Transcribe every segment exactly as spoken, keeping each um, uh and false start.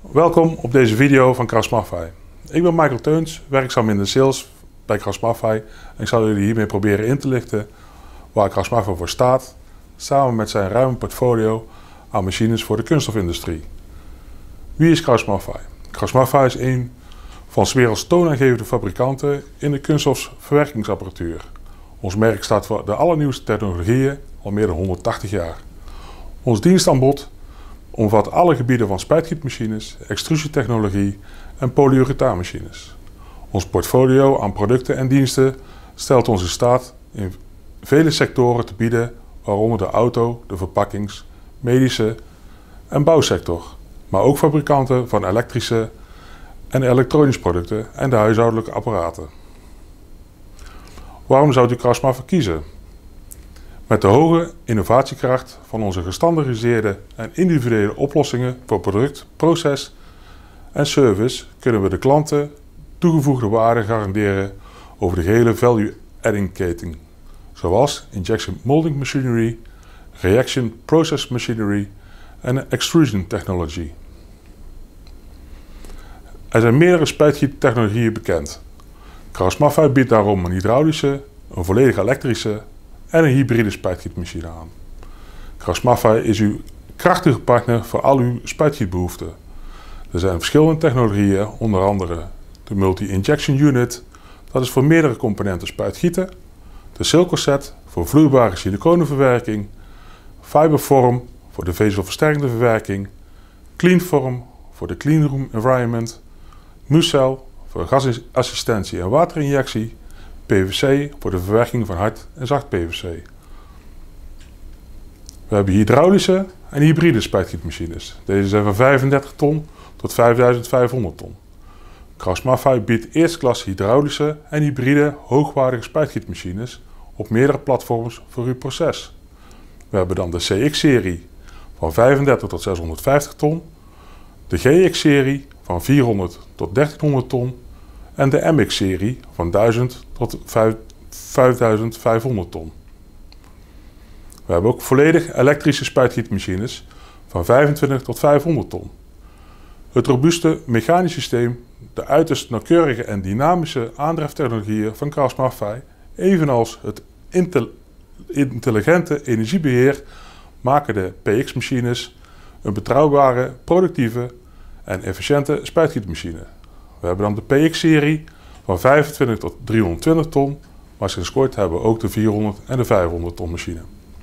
Welkom op deze video van KraussMaffei. Ik ben Michael Teuns, werkzaam in de sales bij KraussMaffei en ik zal jullie hiermee proberen in te lichten waar KraussMaffei voor staat, samen met zijn ruime portfolio aan machines voor de kunststofindustrie. Wie is KraussMaffei? KraussMaffei is een van 's werelds toonaangevende fabrikanten in de kunststofverwerkingsapparatuur. Ons merk staat voor de allernieuwste technologieën al meer dan honderdtachtig jaar. Ons dienstaanbod omvat alle gebieden van spuitgietmachines, extrusietechnologie en polyurethaanmachines. Ons portfolio aan producten en diensten stelt ons in staat in vele sectoren te bieden, waaronder de auto, de verpakkings-, medische en bouwsector, maar ook fabrikanten van elektrische en elektronische producten en de huishoudelijke apparaten. Waarom zou u KraussMaffei kiezen? Met de hoge innovatiekracht van onze gestandaardiseerde en individuele oplossingen voor product, proces en service kunnen we de klanten toegevoegde waarde garanderen over de gehele value-adding keten, zoals injection molding machinery, reaction process machinery en extrusion technology. Er zijn meerdere spuitgiettechnologieën bekend. KraussMaffei biedt daarom een hydraulische, een volledig elektrische en een hybride spuitgietmachine aan. KraussMaffei is uw krachtige partner voor al uw spuitgietbehoeften. Er zijn verschillende technologieën, onder andere de Multi-Injection Unit, dat is voor meerdere componenten spuitgieten, de Silcoset voor vloeibare siliconenverwerking, Fiberform voor de vezelversterkende verwerking, Cleanform voor de cleanroom environment, Mucel voor gasassistentie en waterinjectie, P V C voor de verwerking van hard en zacht P V C. We hebben hydraulische en hybride spuitgietmachines. Deze zijn van vijfendertig ton tot vijfduizend vijfhonderd ton. KraussMaffei biedt eerstklasse hydraulische en hybride hoogwaardige spuitgietmachines op meerdere platforms voor uw proces. We hebben dan de C X-serie van vijfendertig tot zeshonderdvijftig ton, de G X-serie van vierhonderd tot dertienhonderd ton en de M X-serie van duizend tot vijfduizend vijfhonderd ton. We hebben ook volledig elektrische spuitgietmachines van vijfentwintig tot vijfhonderd ton. Het robuuste mechanisch systeem, de uiterst nauwkeurige en dynamische aandrijftechnologieën van KraussMaffei, evenals het intelligente energiebeheer, maken de P X-machines een betrouwbare, productieve en efficiënte spuitgietmachine. We hebben dan de P X-serie van vijfentwintig tot driehonderdtwintig ton, maar sinds kort hebben we ook de vierhonderd en de vijfhonderd ton machine.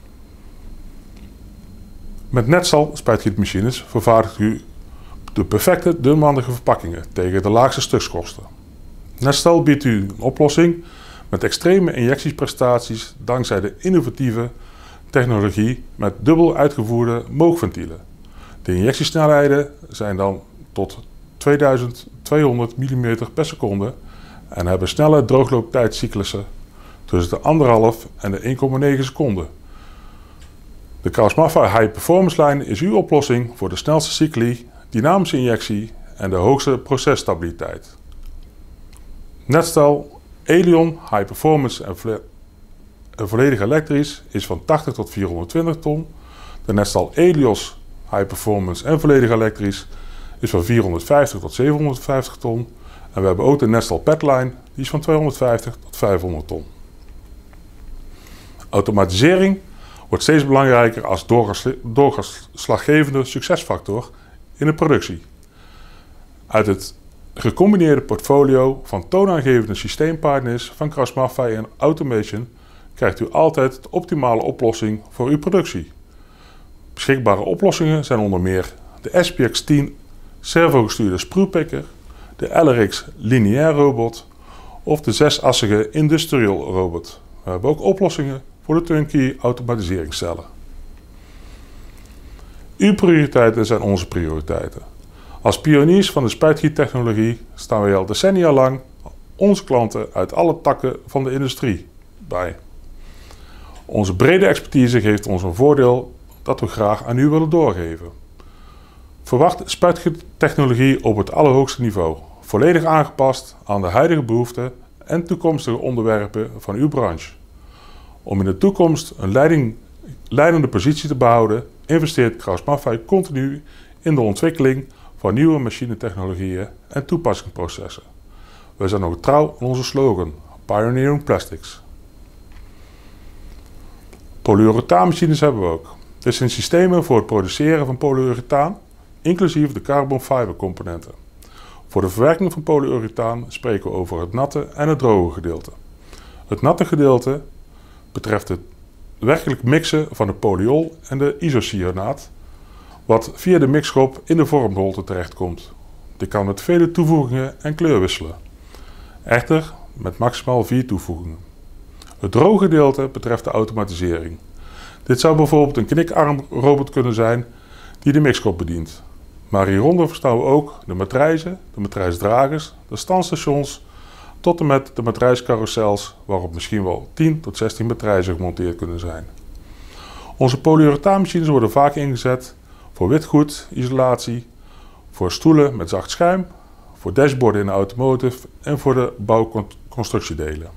Met Netstal spuitgietmachines vervaardigt u de perfecte dunwandige verpakkingen tegen de laagste stukskosten. Netstal biedt u een oplossing met extreme injectieprestaties dankzij de innovatieve technologie met dubbel uitgevoerde moogventielen. De injectiesnelheden zijn dan tot tweeduizend tweehonderd millimeter per seconde en hebben snelle drooglooptijdcyclussen tussen de anderhalf en de één komma negen seconden. De KraussMaffei High Performance lijn is uw oplossing voor de snelste cycli, dynamische injectie en de hoogste processtabiliteit. Netstal Elion High Performance en vo volledig elektrisch is van tachtig tot vierhonderdtwintig ton. De Netstal Elios High Performance en volledig elektrisch is van vierhonderdvijftig tot zevenhonderdvijftig ton. En we hebben ook de Netstal Petline, die is van tweehonderdvijftig tot vijfhonderd ton. Automatisering wordt steeds belangrijker als doorslaggevende succesfactor in de productie. Uit het gecombineerde portfolio van toonaangevende systeempartners van KraussMaffei en Automation krijgt u altijd de optimale oplossing voor uw productie. Beschikbare oplossingen zijn onder meer de S P X tien servogestuurde sproeipikker, de L R X lineair robot of de zesassige industrial robot. We hebben ook oplossingen voor de turnkey automatiseringscellen. Uw prioriteiten zijn onze prioriteiten. Als pioniers van de spuitgiettechnologie staan wij al decennia lang onze klanten uit alle takken van de industrie bij. Onze brede expertise geeft ons een voordeel dat we graag aan u willen doorgeven. Verwacht spuitgiettechnologie op het allerhoogste niveau, volledig aangepast aan de huidige behoeften en toekomstige onderwerpen van uw branche. Om in de toekomst een leiding, leidende positie te behouden, investeert KraussMaffei continu in de ontwikkeling van nieuwe machinetechnologieën en toepassingsprocessen. We zijn ook trouw aan onze slogan, Pioneering Plastics. Polyurethaanmachines hebben we ook. Dit zijn systemen voor het produceren van polyurethaan, inclusief de carbon fiber componenten. Voor de verwerking van polyurethaan spreken we over het natte en het droge gedeelte. Het natte gedeelte betreft het werkelijk mixen van de polyol en de isocyanaat, wat via de mixschop in de vormholte terechtkomt. Dit kan met vele toevoegingen en kleur wisselen. Echter met maximaal vier toevoegingen. Het droge gedeelte betreft de automatisering. Dit zou bijvoorbeeld een knikarmrobot kunnen zijn die de mixschop bedient. Maar hieronder verstaan we ook de matrijzen, de matrijsdragers, de standstations tot en met de matrijscarousels waarop misschien wel tien tot zestien matrijzen gemonteerd kunnen zijn. Onze polyurethaanmachines worden vaak ingezet voor witgoed, isolatie, voor stoelen met zacht schuim, voor dashboarden in de automotive en voor de bouwconstructiedelen.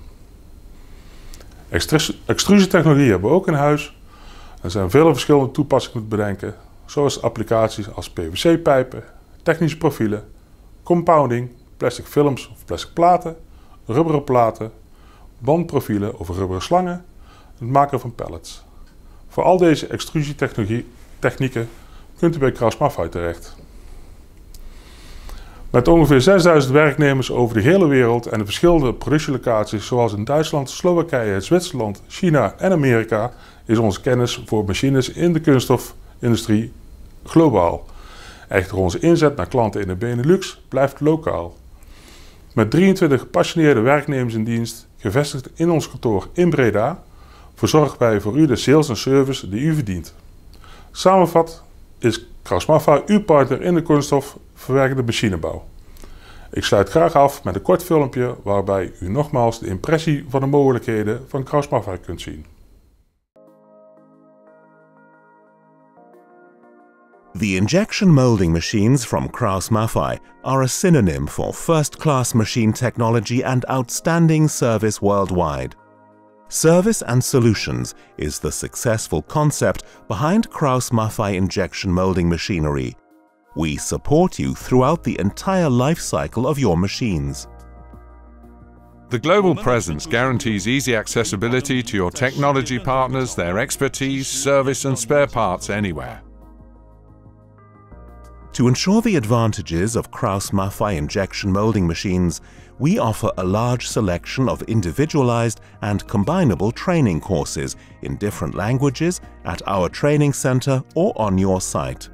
Extrusietechnologie hebben we ook in huis. Er zijn vele verschillende toepassingen te bedenken, zoals applicaties als P V C-pijpen, technische profielen, compounding, plastic films of plastic platen, rubberen platen, bandprofielen of rubberen slangen en het maken van pallets. Voor al deze extrusietechnieken kunt u bij KraussMaffei terecht. Met ongeveer zesduizend werknemers over de hele wereld en de verschillende productielocaties zoals in Duitsland, Slowakije, Zwitserland, China en Amerika is onze kennis voor machines in de kunststofindustrie globaal. Echter onze inzet naar klanten in de Benelux blijft lokaal. Met drieëntwintig gepassioneerde werknemers in dienst, gevestigd in ons kantoor in Breda, verzorgen wij voor u de sales en service die u verdient. Samenvat is KraussMaffei uw partner in de kunststofverwerkende machinebouw. Ik sluit graag af met een kort filmpje waarbij u nogmaals de impressie van de mogelijkheden van KraussMaffei kunt zien. The injection molding machines from KraussMaffei are a synonym for first-class machine technology and outstanding service worldwide. Service and Solutions is the successful concept behind KraussMaffei injection molding machinery. We support you throughout the entire life cycle of your machines. The global presence guarantees easy accessibility to your technology partners, their expertise, service and spare parts anywhere. To ensure the advantages of KraussMaffei injection molding machines, we offer a large selection of individualized and combinable training courses in different languages at our training center or on your site.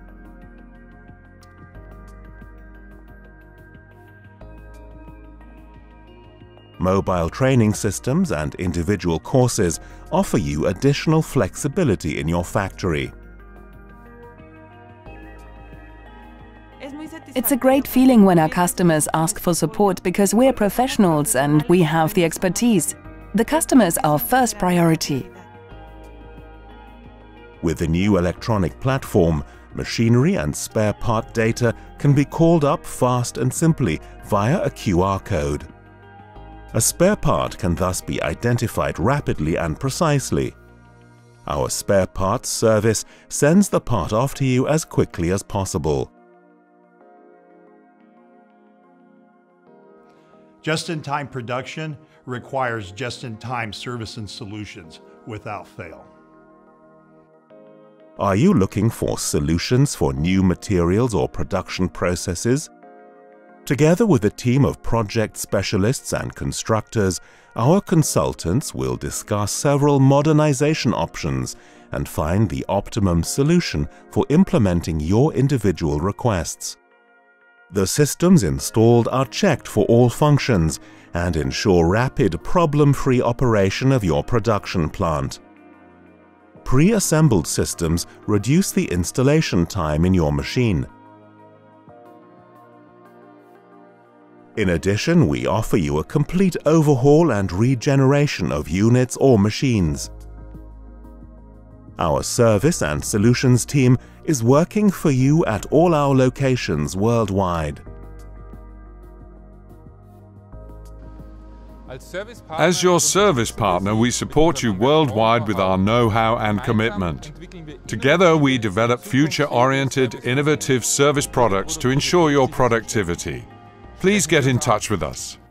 Mobile training systems and individual courses offer you additional flexibility in your factory. It's a great feeling when our customers ask for support because we're professionals and we have the expertise. The customer is our first priority. With the new electronic platform, machinery and spare part data can be called up fast and simply via a Q R code. A spare part can thus be identified rapidly and precisely. Our spare parts service sends the part off to you as quickly as possible. Just-in-time production requires just-in-time service and solutions without fail. Are you looking for solutions for new materials or production processes? Together with a team of project specialists and constructors, our consultants will discuss several modernization options and find the optimum solution for implementing your individual requests. The systems installed are checked for all functions and ensure rapid, problem-free operation of your production plant. Pre-assembled systems reduce the installation time in your machine. In addition, we offer you a complete overhaul and regeneration of units or machines. Our service and solutions team is working for you at all our locations worldwide. As your service partner, we support you worldwide with our know-how and commitment. Together, we develop future-oriented, innovative service products to ensure your productivity. Please get in touch with us.